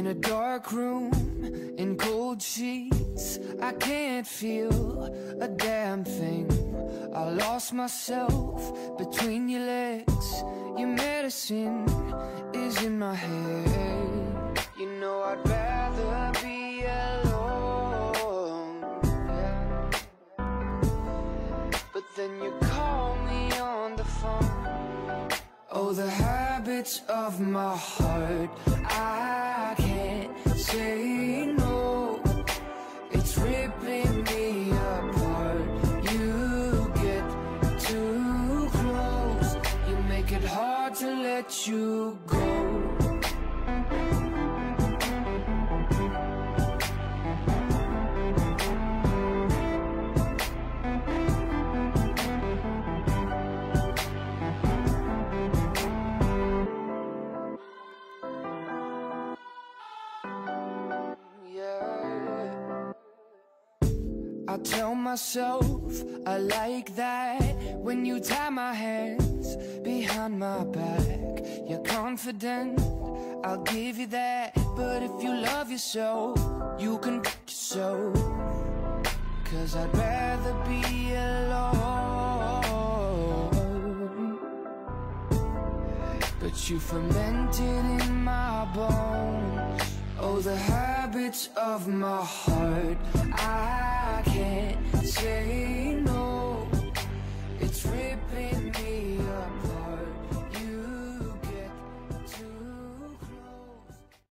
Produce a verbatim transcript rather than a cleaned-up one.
In a dark room, in cold sheets, I can't feel a damn thing. I lost myself between your legs. Your medicine is in my head. You know I'd rather be alone, yeah. But then you call me on the phone. Oh, the habits of my heart, I can't say no. It's ripping me apart. You get too close. You make it hard to let you go. I tell myself I like that when you tie my hands behind my back. You're confident, I'll give you that. But if you love yourself, you can f*** yourself. Cause I'd rather be alone. But you fermented in my bones. Oh, the habits of my heart, I can't say no.